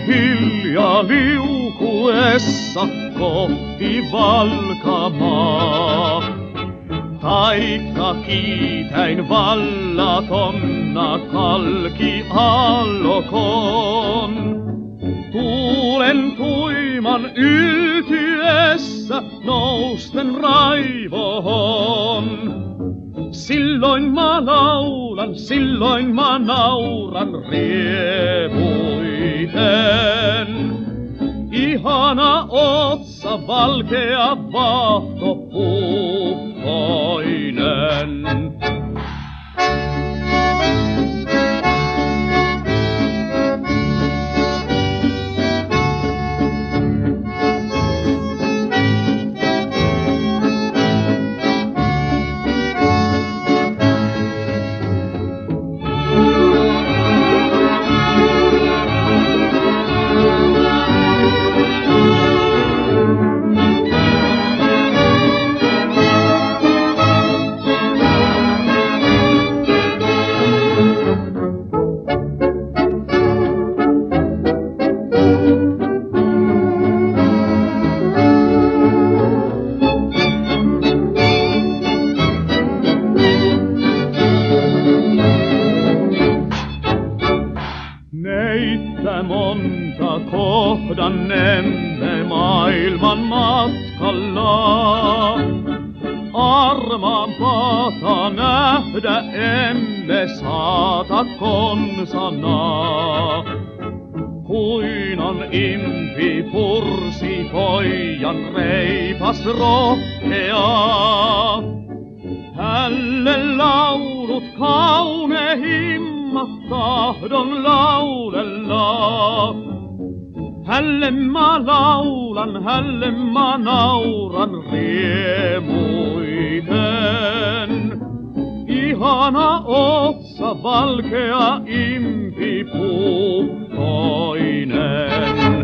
hiljaa liukuessa kohti valkamaa. Taikka kiitäin vallatonna kalki allokon. Tuulen tuiman yltyessä nousten raivoon. Silloin mä laulan, silloin mä nauran riemuiten. Ihana otsa, valkea vaahto, puhkoinen. Neittä monta kohdannemme maailman matkalla. Armaampaa nähdä emme saata konsanaa. Kuin on impi pursi pojan reipas rohkea. Hälle laulut kaunehimmat tahdon laulella. Hälle mä laulan, hälle mä nauran riemuiten. Ihana otsa, valkea impi puhkoinen.